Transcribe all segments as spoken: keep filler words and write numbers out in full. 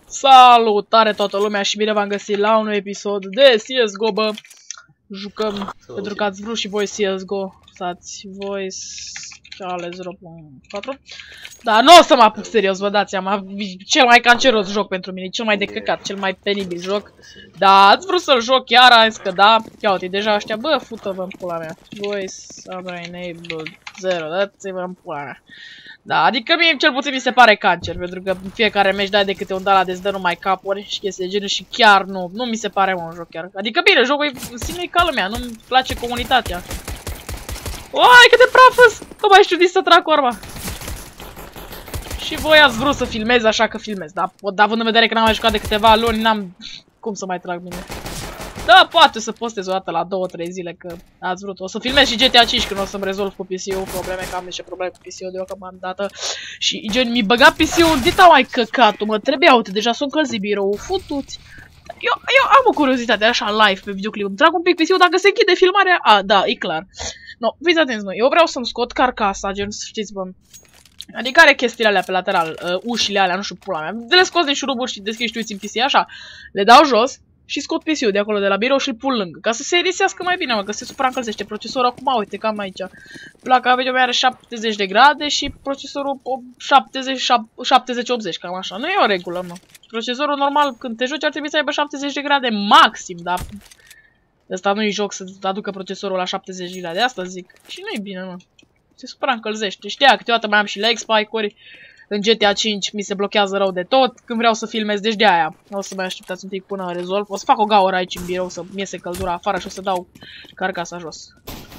Salutare toată lumea și bine v-am găsit la un episod de C S G O, bă. Jucăm pentru că ați vrut și voi C S G O. Stați voi ale zero punct patru. Dar nu o să mă apuc serios, vă dați seama. Cel mai canceros joc pentru mine, cel mai de căcat, cel mai penibil joc. Dar ați vrut să-l joc chiar, am zis că da. Ia uite, deja ăștia, bă, fută-vă în pula mea. Voice enable zero, dați-vă în pula mea. Da, adică mie cel puțin mi se pare cancer, pentru că în fiecare meci dai de câte un dala de îți dă numai capuri și chestii de genul și chiar nu, nu mi se pare un joc chiar. Adică bine, jocul e în sine ca lumea, nu-mi place comunitatea. Uai, cât de praf-s! Nu mai știu nici să trag corba. Și voi ați vrut să filmez, așa că filmez, dar având în vedere că n-am mai jucat de câteva luni, n-am cum să mai trag bine. Da, poate să postez o dată la două trei zile, că ați vrut. O să filmez și G T A cinci când o să-mi rezolv cu P C-ul probleme, că am niște probleme cu P C-ul deocamdată. Și gen, mi băga P C-ul, dita mai căcatul, mă, trebuia, uite, deja sunt încălzit birou, futuți. Eu, eu am o curiozitate, așa, live pe videoclip, îmi trag un pic P C-ul, dacă se închide filmarea, a, da, e clar. No, fiți atenți, noi, eu vreau să-mi scot carcasa, gen, știți, bă. Adică are chestiile alea pe lateral, uh, ușile alea, nu știu, pula mea. De le scos din șuruburi și deschizi și tu în P C, așa, le dau jos. Și scot P C-ul de acolo, de la birou și îl pun lângă. Ca să se irisească mai bine, mă, că se supraîncălzește procesorul acum, uite, cam aici. Placa video mea are șaptezeci de grade și procesorul șaptezeci optzeci, cam așa. Nu e o regulă, mă. Procesorul normal, când te joci, ar trebui să aibă șaptezeci de grade maxim, dar ăsta nu e joc să aducă procesorul la șaptezeci de grade, asta zic. Și nu e bine, mă. Se supraîncălzește. Știa, câteodată mai am și leg spike-uri. În G T A cinci mi se blochează rău de tot când vreau să filmez, deci de aia o să mai așteptați un pic până rezolv. O să fac o gaură aici în birou să mi iese căldura afară și o să dau carcasa jos.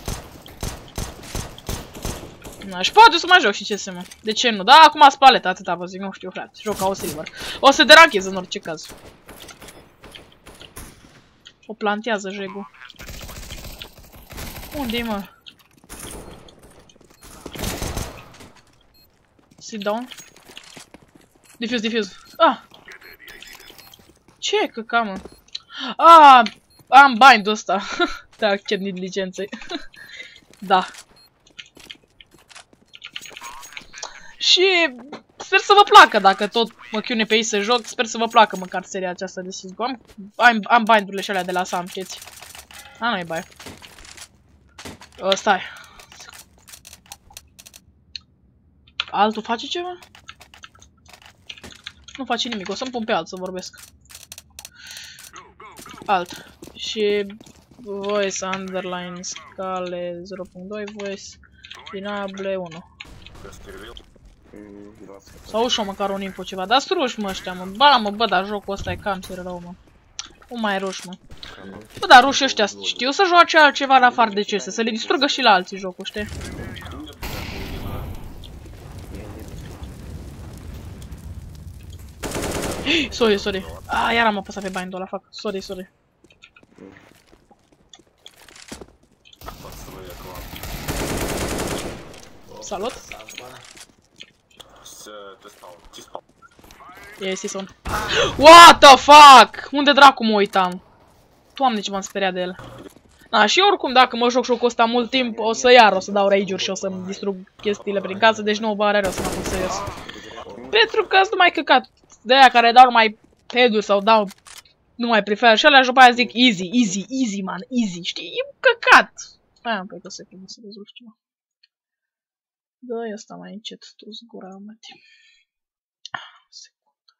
Na, și poate să mai joc și ce se mă. De ce nu? Da, acum spalete, atâta vă zic, nu știu, frate. Joc ca o silver. O să derachez în orice caz. O plantează jegul. Unde-i, mă? Sit down. Diffuse, diffuse. Ah! Ce căca, mă? Ah! Am bind-ul ăsta. Da, chiar din licențe. Da. Și sper să vă placă dacă tot mă chiune pe ei să joc. Sper să vă placă măcar seria aceasta de C S G O. Am, am, am bind-urile și alea de la Sam, știți? A, nu-i bai. O, stai. Altul face ceva? Nu face nimic, o să-mi pun pe alt să vorbesc. Alt. Și voice underline scale zero punct doi, voice enable unu. Sau ușă măcar un info ceva, dar struși mă ăștia, mă. Ba, mă, bă, dar jocul ăsta e cancer rău, mă. Nu mai ruși, mă. Bă, dar rușii ăștia știu să joace altceva în afară de C S, să le distrugă și la alții jocul, știi? Sorry, sorry. Ah, iar am apăsat pe bind-ul ăla, fac. Sorry, sorry. Salut. E Sison. What the fuck? Unde dracu mă uitam? Doamne, ce m-am speriat de el. Na, și oricum, dacă mă joc jocul ăsta mult timp, o să iar, o să dau rage-uri și o să-mi distrug chestiile prin casă, deci nu o are rău să mă apuc serios. Pentru că sunt numai căcat. De aia care dau numai head-uri sau dau numai prefer și alea și după aia zic easy, easy, easy, man, easy, știi? E căcat. Aia am plăcut o secundă să rezolv ceva. Dă-i ăsta mai încet, tu zgura, măti. Secundă.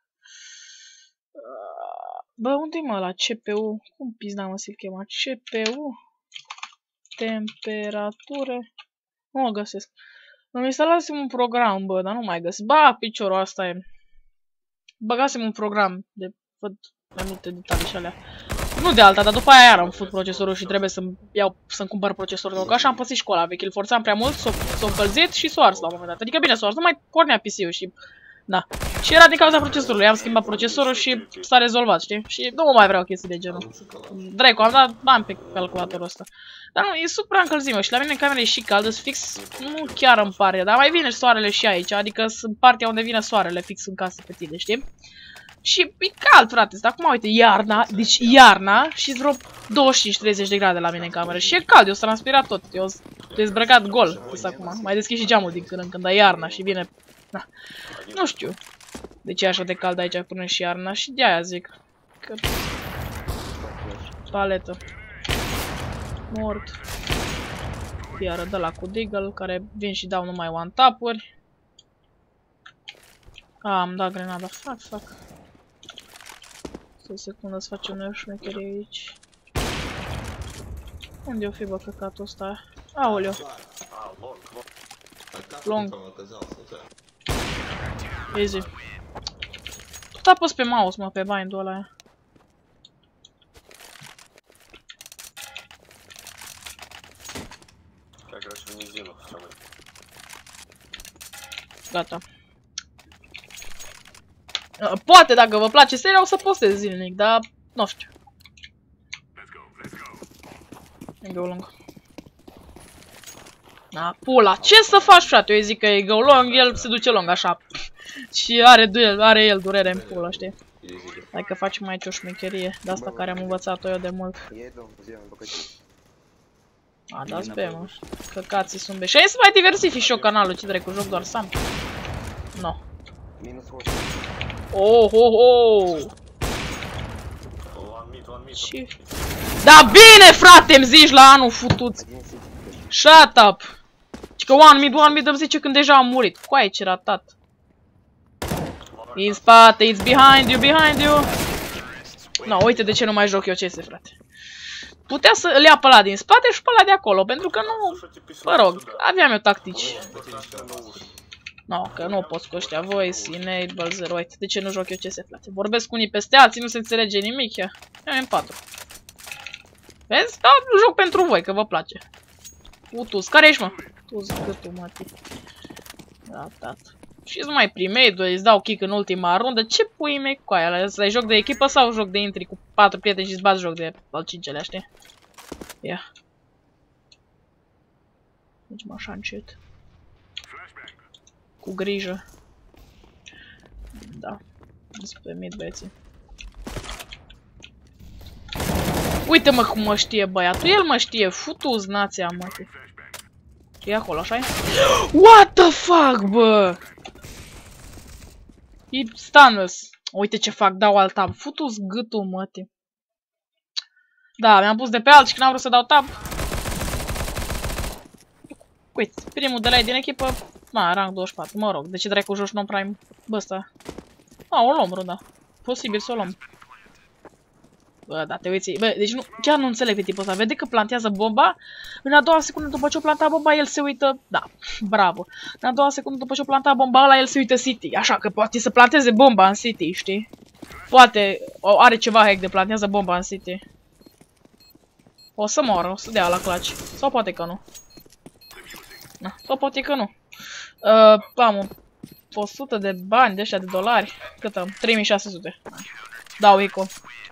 Bă, unde-i mă la C P U? Cum pizda mă se chema? C P U? Temperatură? Nu o găsesc. Îmi instalasem un program, bă, dar nu mai găsesc. Ba, piciorul ăsta e. Băgasem un program de văd mai multe detalii și alea. Nu de alta, dar după aia iar am făcut procesorul și trebuie să-mi iau, să-mi cumpăr procesorul nou. Că așa am păsit școala vechi, îl forțam prea mult, s-o încălzit și s-o ars la un moment dat. Adică bine s-o ars, nu mai pornea P C-ul și... Da. Și era din cauza procesorului, am schimbat procesorul și s-a rezolvat, știi? Și nu mai vreau chestii de genul. Dracu, am dat bani pe calculatorul ăsta. Dar nu, e supra încălzit, mă, și la mine în cameră e și cald, fix, nu chiar îmi pare, dar mai vine soarele și aici, adică sunt partea unde vine soarele fix în casă pe tine, știi? Și e cald, frate, dar acum, uite, iarna, deci iarna și vreo douăzeci și cinci treizeci de grade la mine în cameră. Și e cald, eu s-am transpirat tot, eu sunt dezbrăcat gol, pus acum. Mai deschis și geamul din când în când, dar iarna și vine... Na. Nu știu. De ce e așa de cald aici până și iarna? Și de-aia zic. Că... Paletă. Mort. Iară de la cu Deagle, care vin și dau numai one-tap-uri. A, am dat grenada. Fac, fac. Să o secundă să facem noi o șmecherie aici. Unde o fi bă căcatul ăsta? Aoleu. Long. Easy. Tot apăs pe mouse, mă, pe bind-ul ăla. Gata. Poate, dacă vă place seria, o să postez zilnic, dar nu știu. Go long. Da, pula. Ce să faci, frate? Eu zic că e go long, el se duce long, așa. Și are, duel, are el durere în pula, știi? Hai că facem aici o șmecherie de asta care am învățat-o eu de mult. A, dați pe, mă. Căcații sunt be. Și hai să mai diversific și eu canalul, ce dracu, joc doar Sam. No. Oh, oh, oh. Ce? Da bine, frate, îmi zici la anul futuți. Shut up. Și că one mid, one mid îmi zice când deja am murit. Coaie, ce ratat. E în spate, it's behind you, behind you. No, uite de ce nu mai joc eu C S, frate. Putea să îl ia pe ăla din spate și pe ăla de acolo, pentru că nu... Mă rog, aveam eu tactici. No, că nu pot cu ăștia voice, enable, zero, uite, de ce nu joc eu C S, frate? Vorbesc unii peste alții, nu se înțelege nimic, ia. Eu am patru. Vezi? Da, joc pentru voi, că vă place. Utus, care ești, mă? Tu zic că tu, mă, da, tată. Și nu mai primei, doi, îți dau kick în ultima rundă. Ce pui mei cu aia? Ăsta e joc de echipă sau joc de intri cu patru prieteni și îți bați joc de al cincelea, știi? Ia. Deci mă așa încet. Cu grijă. Da. Despre mid, băieții. Uite mă cum mă știe băiatul. El mă știe. Futu-ți nația, mă. E acolo, așa-i? What the fuck, bă? E stunners. Uite ce fac, dau alt tab. Futu-ți gâtul, măti. Da, mi-am pus de pe alt și când am vrut să dau tab. Uite, primul de la ei din echipă. Ma, rang douăzeci și patru, mă rog. De ce dracu joci non-prime? Bă, ăsta. A, o luăm, runda. Posibil să o luăm. Bă, da, te uiți. Bă, deci nu, chiar nu înțeleg pe tipul ăsta. Vede că plantează bomba. În a doua secundă după ce o planta bomba, el se uită. Da, bravo. În a doua secundă după ce o planta bomba, ăla el se uită City. Așa că poate să planteze bomba în City, știi? Poate o, are ceva hack de plantează bomba în City. O să moară, o să dea la clutch. Sau poate că nu. Na, sau poate că nu. Uh, am o sută de bani de ăștia de dolari. Cât am? trei mii șase sute. Dau eco.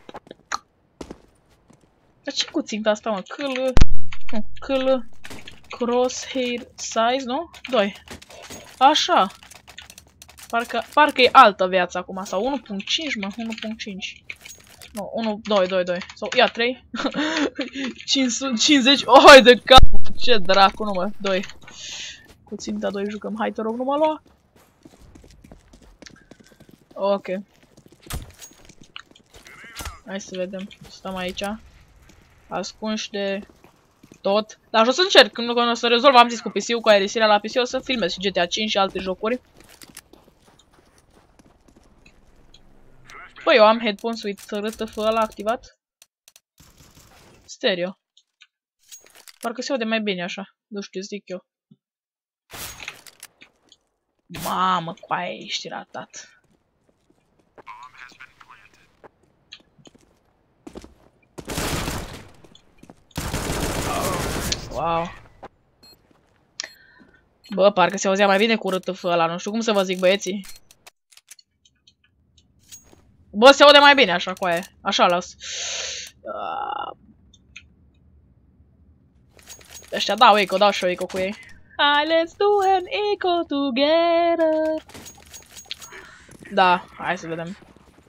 Dar ce cu ținta asta, mă? Câl... Nu, câl... Crosshair size, nu? doi. Așa. Parcă, parcă e altă viață acum. Sau unu punct cinci, mă? unu punct cinci. Nu, unu, doi, doi, doi. Sau, ia, trei. cincizeci. Oi, de cap. Ce dracu, nu, mă? doi. Cu ținta doi jucăm. Hai, te rog, nu mă lua. Ok. Hai să vedem. Stăm aici. Ascunși de tot. Dar o să încerc. Când o să rezolv, am zis cu P C-ul, cu aerisirea la P C, o să filmez și G T A cinci și alte jocuri. Păi, eu am headphones with R T F ăla activat. Stereo. Parcă se aude mai bine așa. Nu știu, zic eu. Mamă, coaie, ești ratat. Wow. Bă, parcă se auzea mai bine cu R T F ăla, nu știu cum să vă zic, băieții. Bă, se aude mai bine așa, coaie. Așa las. Uh... Ăștia dau eco, dau și eu eco cu ei. Hai, let's do an eco together. Da, hai să vedem.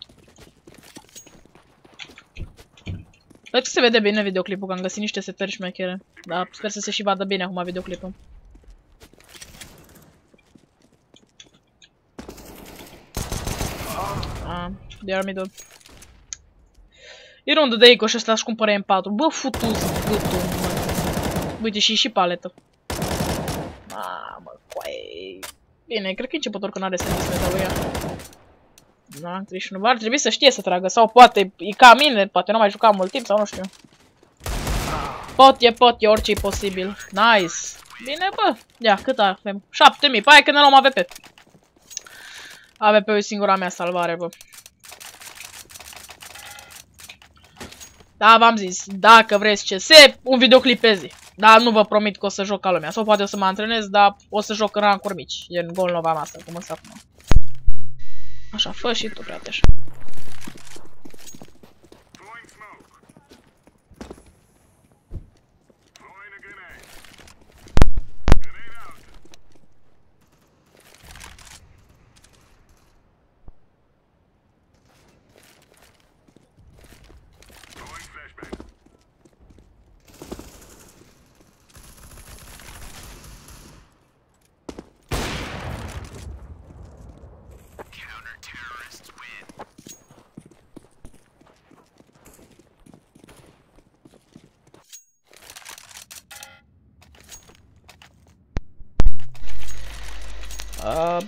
Cred că se vede bine videoclipul, că am găsit niște setări șmechere. Da, sper să se și vadă bine acum videoclipul. Da, de armidor. E rundă de Ico și ăsta își cumpără M patru. Bă, futu-ți gâtul, mă. Uite, și și paletă. Mamă, coaie. Bine, cred că e începător că n-are sens medalul ea. Da, treizeci și unu. Ar trebui să știe să tragă. Sau poate, e ca mine, poate nu mai jucat mult timp sau nu știu. Pot e, pot e, orice e posibil. Nice. Bine, bă. Ia, cât avem? șapte mii. Hai că ne luăm A V P. A V P-ul e singura mea salvare, bă. Da, v-am zis, dacă vreți C S, un videoclip pe zi. Dar nu vă promit că o să joc ca lumea. Sau poate o să mă antrenez, dar o să joc în rancuri mici. E în Gol Nova Master, cum îți acum. Așa, fă și tu, frate, așa. Uh...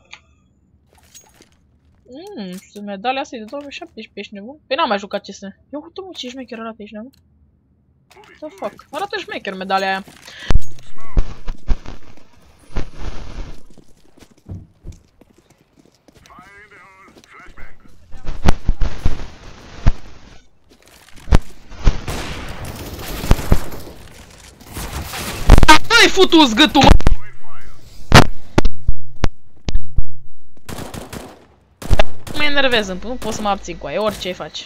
Mmm, medalia asta e de două mii șaptesprezece, ești nebun? Păi n-am mai jucat C S. Ia uite-mă ce șmecher arată, ești nebun? What the fuck? Arată șmecher medalia aia. Ai futu-ți gâtul, mă! Mă enervez, nu pot să mă abțin cu aia, orice îi faci.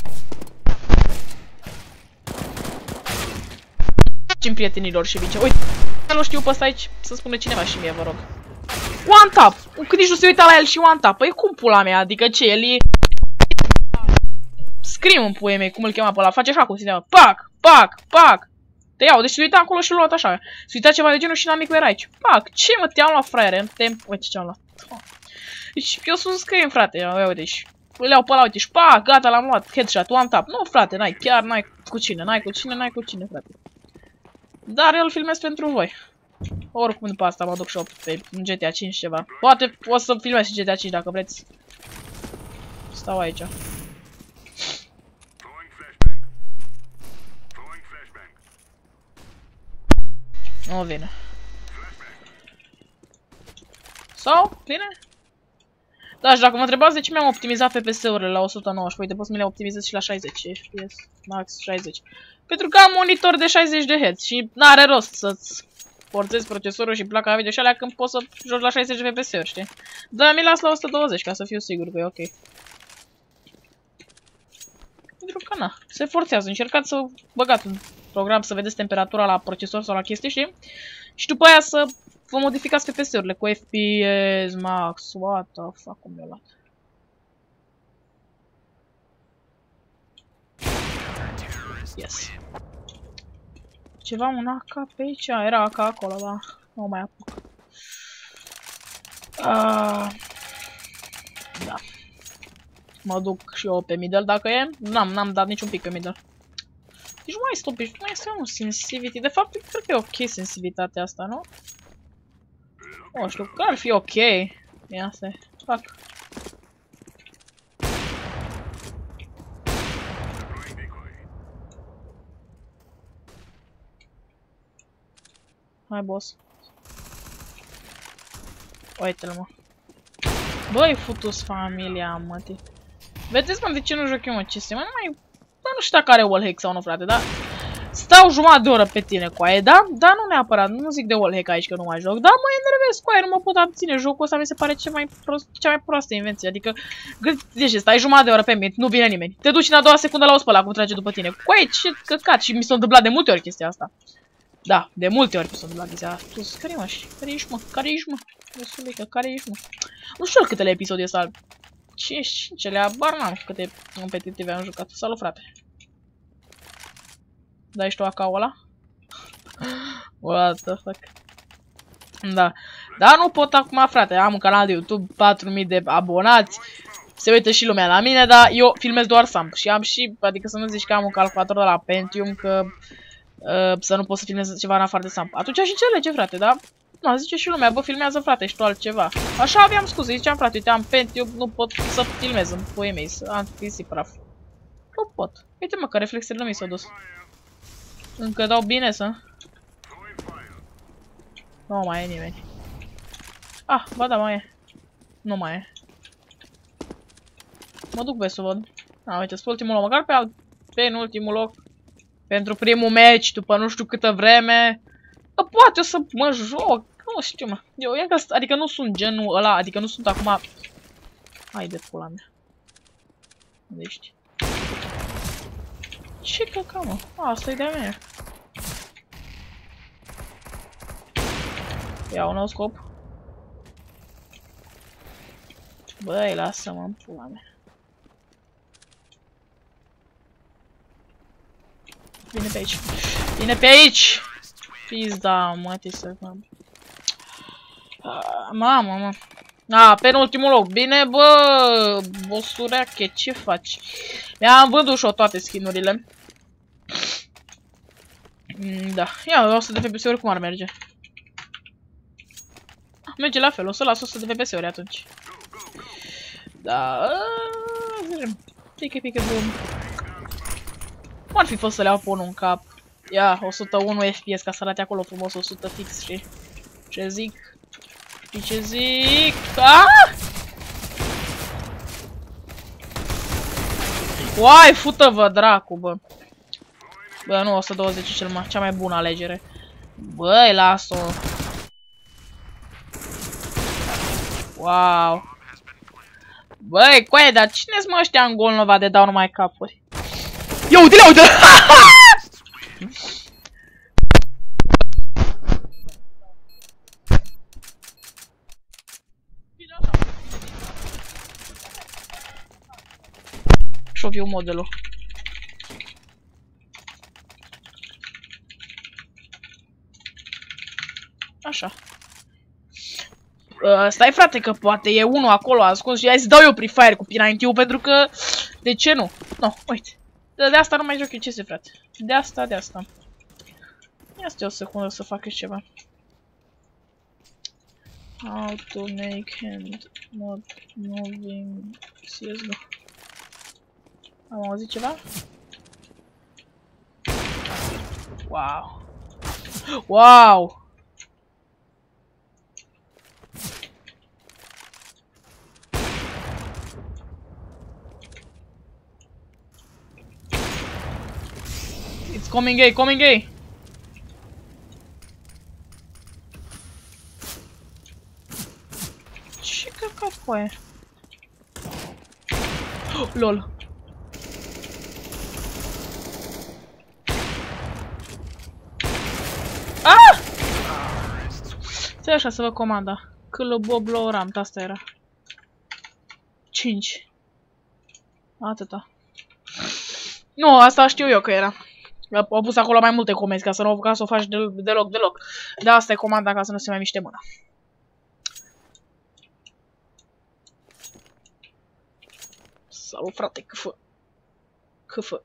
Facem prietenilor și vice. Uite, nu știu pe ăsta aici, să spune cineva și mie, vă rog. One tap! Cât nici nu se uita la el și one tap. Păi cum pula mea, adică ce, el e... Scrim în puie mei, cum îl chema pe ăla, face așa cu sinema. Pac, pac, pac. Te iau, deci se uita acolo și l-a luat așa. Se uita ceva de genul și n-am mic era aici. Pac, ce mă, te-am luat, fraiere, te... Uite ce-am luat. Deci eu sunt scrim, frate, ia uite și îl iau pe ăla, uite și pac, gata, l-am luat, headshot, one tap. Nu, frate, n-ai, chiar n-ai cu cine, n-ai cu cine, n-ai cu cine, frate. Dar eu îl filmez pentru voi. Oricum după asta mă duc și pe G T A cinci ceva. Poate o să filmez și G T A cinci dacă vreți. Stau aici. Nu vine. Sau? Vine? Da, și dacă mă întrebați de ce mi-am optimizat F P S-urile la o sută nouăsprezece, uite, pot să mi le optimizez și la șaizeci F P S, max șaizeci. Pentru că am monitor de șaizeci de herți și n-are rost să-ți forțezi procesorul și placa video și alea când poți să joci la șaizeci de F P S-uri, știi? Dar mi las la o sută douăzeci ca să fiu sigur că e ok. Pentru că na, se forțează, încercați să băgați un program să vedeți temperatura la procesor sau la chestii, știi? Și după aia să vă modificați F P S-urile cu F P S, max, what the fuck, cum mi-a luat. Yes. Ceva, un A K pe aici? Era A K acolo, dar nu mai apuc. Uh, da. Mă duc și eu pe middle dacă e. N-am, n-am dat niciun pic pe middle. Deci nu mai stop, nu mai este un sensitivity. De fapt, cred că e ok sensitivitatea asta, nu? Nu știu, că ar fi ok. Ia să fac. Hai, boss. Uite-l, mă. Băi, futus familia, mătii. Vedeți, mă, de ce nu joc eu, mă, ce se, mă, nu mai... Bă, nu știu dacă are wallhack sau nu, frate, dar... Stau jumătate de oră pe tine cu aia, da? Da, nu neapărat, nu zic de wallhack aici că nu mai joc, dar mă enervez cu aia, nu mă pot abține. Jocul ăsta mi se pare cea mai, prost, cea mai proastă invenție, adică... Gândește, stai jumătate de oră pe mine, nu vine nimeni. Te duci în a doua secundă la ospăla cum trage după tine. Cu aia, ce căcat, și mi s-a întâmplat de multe ori chestia asta. Da, de multe ori mi s-a întâmplat chestia asta. Tu, care mă, care ești, mă? Care ești, mă? Răsulică, care ești, mă? Nu știu câtele episoade ăsta. cinci cinci-lea, bar n-am câte competitive am jucat. Salut, frate. Da, ești tu A K-ul ăla? What the fuck? Da. Dar nu pot acum, frate. Am un canal de YouTube, patru mii de abonați. se uită și lumea la mine, dar eu filmez doar Samp. Și am și, adică să nu zici că am un calculator de la Pentium, că uh, să nu pot să filmez ceva în afară de Samp. Atunci aș înțelege, frate, da? Nu, zice și lumea, bă, filmează, frate, și tu altceva. Așa aveam scuze, ziceam, frate, uite, am Pentium, nu pot să filmez în puii mei, să am fisip praf. Nu pot. Uite, mă, că reflexele nu mi s-au dus. Încă dau bine să... Nu mai e nimeni. Ah, ba da, mai e. Nu mai e. Mă duc pe să văd. A, uite, pe ultimul loc, măcar pe, al... pe în ultimul loc. Pentru primul meci, după nu știu câtă vreme. Că poate o să mă joc. Nu știu, mă. Eu, e că, adică nu sunt genul ăla, adică nu sunt acum... Hai de pula mea. Unde ești? Ce căca, mă? A, asta e de-a mea. Ia un nou scop. Băi, lasă-mă în pula mea. Vine pe aici. Vine pe aici! Pizda, mă, te să... Mamă, mă. A, penultimul loc. Bine, bă, bossureache, ce faci? Mi-am vândut și-o toate skin-urile. Da, ia, o sută de F P S-uri cum ar merge? Merge la fel, o să las o sută de F P S-uri atunci. Da, pică, pică, bum. Cum ar fi fost să le iau pe unul în cap? Ia, o sută unu F P S ca să arate acolo frumos, o sută fix și... Ce zic? Și ce zic? Aaaa! Uai, fută-vă, dracu, bă. Bă, nu, o sută douăzeci e cel mai, cea mai bună alegere. Băi, las-o. Wow. Băi, coaie, dar cine-s mă ăștia în Golnova de dau numai capuri? Ia uite-le, uite-le! Și-o viu modelul. Așa. Uh, stai, frate, că poate e unul acolo ascuns și hai să dau eu Free Fire cu P nouăzeci pentru că... De ce nu? No, uite. De, de asta nu mai joc eu C S, frate. De asta, de asta. Ia stai o secundă să fac ceva. How to make hand mod moving C S G O. Am auzit ceva? Wow. Wow! It's coming A, coming A! Ce căcat cu aia? Oh, lol! Ah! Stai așa să văd comanda. Câlăbobloram, asta era. cinci. Atâta. Nu, asta știu eu că era. Au pus acolo mai multe comenzi ca să nu ca să o faci de, deloc, deloc. Da, asta e comanda ca să nu se mai miște mâna. Salut, frate, câfă. Câfă.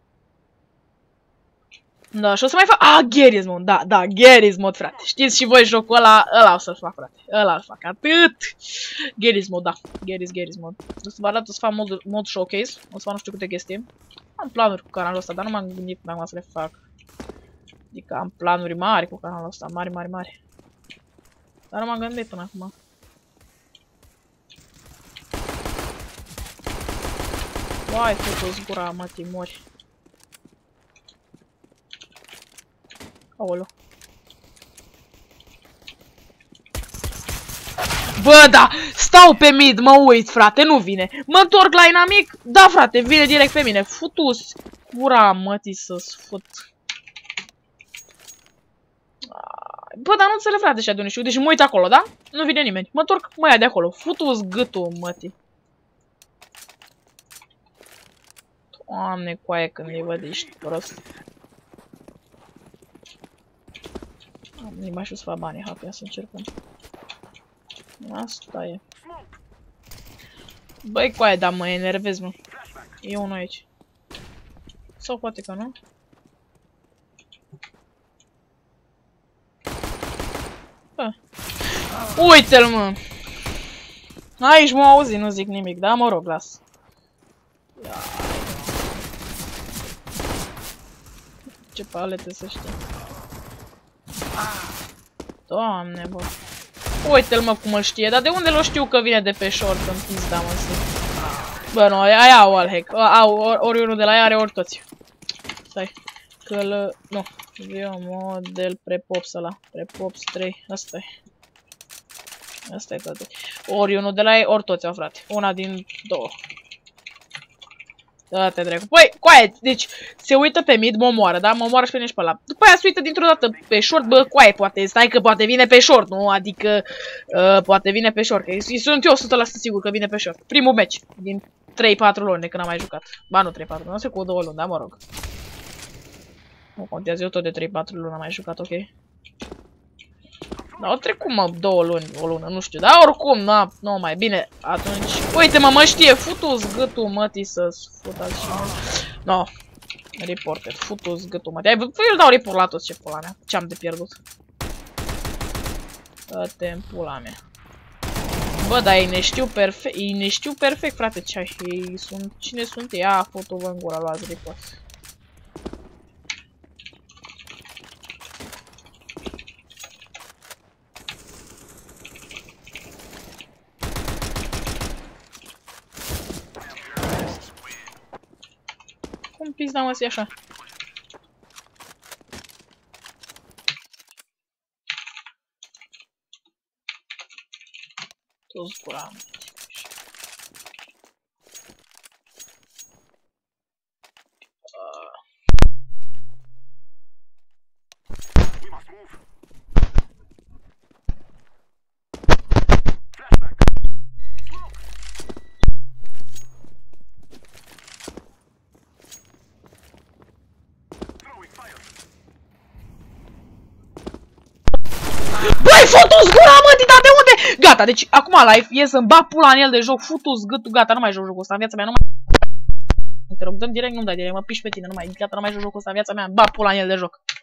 Da, și o să mai fac... Ah, Garry's Mod, da, da, Garry's Mod, frate. Știți și voi jocul ăla, ăla o să-l fac, frate. Ăla îl fac, atât. Garry's Mod, da. Garry's, Garry's Mod. O să vă arăt, o să fac mod, mod showcase. O să fac nu știu câte chestii. Am planuri cu canalul ăsta, dar nu m-am gândit până acum să le fac. Adică am planuri mari cu canalul ăsta, mari, mari, mari. Dar nu m-am gândit până acum. Uai, fătu-ți gura, mă, Timori. Aoleu. Bă, da! Stau pe mid, mă uit, frate, nu vine. Mă întorc la inamic? Da, frate, vine direct pe mine. Futu-ți gura, mătii, să-ți fut. Bă, dar nu înțeleg, frate, și aduniștiu. Deci mă uit acolo, da? Nu vine nimeni. Mă întorc, mă ia de acolo. Futu-ți gâtul, mătii. Doamne, coaie, când îi văd, ești prost. Nu mai știu să fac banii, hapia să încercăm. Asta e. Băi, coaie, dar mă enervez, mă. E unul aici. Sau poate că nu? Bă. Uite-l, mă! Aici m-au auzit, nu zic nimic, dar mă rog, las. Ia. Ce palete să știi. Doamne, bă. Uite-l, mă, cum îl știe. Dar de unde l-o știu că vine de pe short în pizda, mă, să... Bă, nu, aia au wallhack. Au, ori unul de la ea are, ori toți. Stai. Că-l... Nu. Video model prepops ăla. Prepops trei. Asta-i. Asta-i toate. Ori unul de la ei, ori toți au, frate. Una din două. Da-te dracu. Păi, coaie, deci se uită pe mid, mă omoară, da? Mă omoară și pe nici pe ăla. După aia se uită dintr-o dată pe short, bă, coaie, poate, stai că poate vine pe short, nu? Adică, uh, poate vine pe short, că sunt eu o sută la sută sigur că vine pe short. Primul match din trei patru luni de când am mai jucat. Ba, nu trei patru, nu știu, cu două luni, da, mă rog. Nu contează, eu tot de trei patru luni am mai jucat, ok? Dar au trecut, mă, două luni, o lună, nu știu, dar oricum, na, nu mai bine, atunci... Uite, mă, mă știe, futu-ți gâtul, mătii, să-ți futați și mă... No, reported, futu-ți gâtul, mătii, eu îl dau report la toți, ce pula mea, ce-am de pierdut? Dă-te în pula mea. Bă, dar ei ne știu perfect, ei ne știu perfect, frate, ce-ai, ei sunt, cine sunt ei? A, foto-vă în gura, luați report. Cum pizda, mă, să-i așa? Tu-ți gura, mă. Băi, futu-ți gura, mă, dar de unde? Gata, deci acum live, ies să-mi bag pula în el de joc, futu-ți gâtul, gata, nu mai joc jocul ăsta în viața mea, nu mai... Te rog, dă-mi direct, nu-mi dai direct, mă piși pe tine, nu mai, gata, nu mai joc jocul ăsta în viața mea, bag pula în el de joc.